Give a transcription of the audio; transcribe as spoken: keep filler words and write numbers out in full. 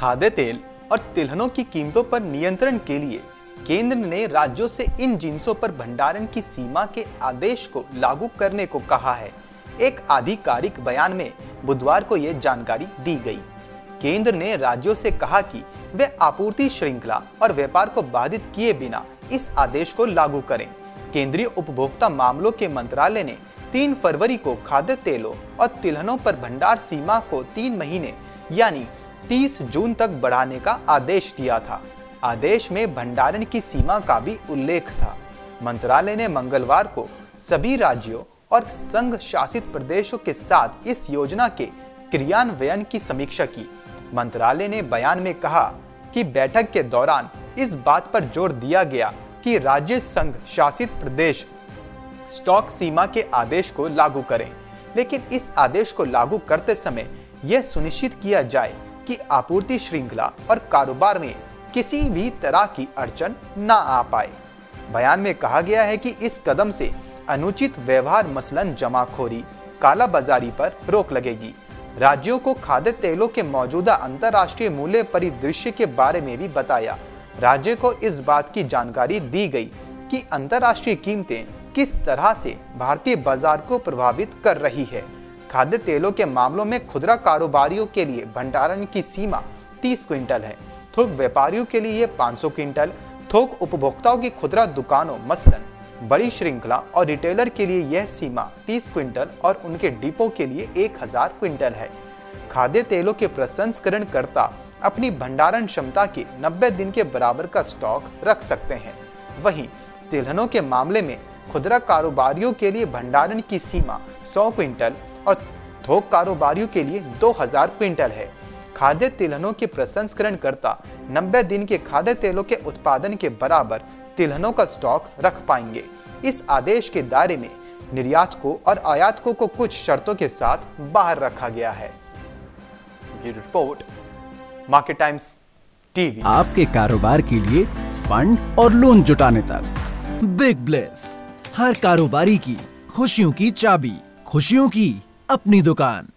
खाद्य तेल और तिलहनों की कीमतों पर नियंत्रण के लिए केंद्र ने राज्यों से इन जिन्सों पर भंडारण की सीमा के आदेश को लागू करने को कहा है। एक आधिकारिक बयान में बुधवार को यह जानकारी दी गई। केंद्र ने राज्यों से कहा कि वे आपूर्ति श्रृंखला और व्यापार को बाधित किए बिना इस आदेश को लागू करें। केंद्रीय उपभोक्ता मामलों के मंत्रालय ने तीन फरवरी को खाद्य तेलों और तिलहनों पर भंडार सीमा को तीन महीने यानी तीस जून तक बढ़ाने का आदेश दिया था। आदेश में भंडारण की सीमा का भी उल्लेख था। मंत्रालय ने मंगलवार को सभी राज्यों और संघ शासित प्रदेशों के साथ इस योजना के क्रियान्वयन की समीक्षा की। मंत्रालय ने बयान में कहा कि बैठक के दौरान इस बात पर जोर दिया गया कि राज्य संघ शासित प्रदेश स्टॉक सीमा के आदेश को लागू करें, लेकिन इस आदेश को लागू करते समय यह सुनिश्चित किया जाए कि आपूर्ति श्रृंखला और कारोबार में किसी भी तरह की अड़चन ना आ पाए। बयान में कहा गया है कि इस कदम से अनुचित व्यवहार मसलन जमाखोरी, काला बाजारी पर रोक लगेगी। राज्यों को खाद्य तेलों के मौजूदा अंतर्राष्ट्रीय मूल्य परिदृश्य के बारे में भी बताया। राज्य को इस बात की जानकारी दी गई कि अंतर्राष्ट्रीय कीमतें किस तरह से भारतीय बाजार को प्रभावित कर रही है। खाद्य तेलों के मामलों में खुदरा कारोबारियों के लिए भंडारण की सीमा तीस क्विंटल है, थोक व्यापारियों के लिए पाँच सौ क्विंटल, थोक उपभोक्ताओं की खुदरा दुकानों मसलन बड़ी श्रृंखला और रिटेलर के लिए यह सीमा तीस क्विंटल और उनके डिपो के लिए एक हज़ार क्विंटल है। खाद्य तेलों के प्रसंस्करणकर्ता अपनी भंडारण क्षमता के नब्बे दिन के बराबर का स्टॉक रख सकते हैं। वहीं तिलहनों के मामले में खुदरा कारोबारियों के लिए भंडारण की सीमा सौ क्विंटल और थोक कारोबारियों के लिए दो हज़ार क्विंटल है। खाद्य तिलहनों के प्रसंस्करणकर्ता नब्बे दिन के खाद्य तेलों के उत्पादन के बराबर तिलहनों का स्टॉक रख पाएंगे। इस आदेश के दायरे में निर्यातकों और आयातकों को कुछ शर्तों के साथ बाहर रखा गया है। ये रिपोर्ट मार्केट टाइम्स टीवी। आपके कारोबार के लिए फंड और लोन जुटाने तक बिग ब्लेस, हर कारोबारी की खुशियों की चाबी, खुशियों की अपनी दुकान।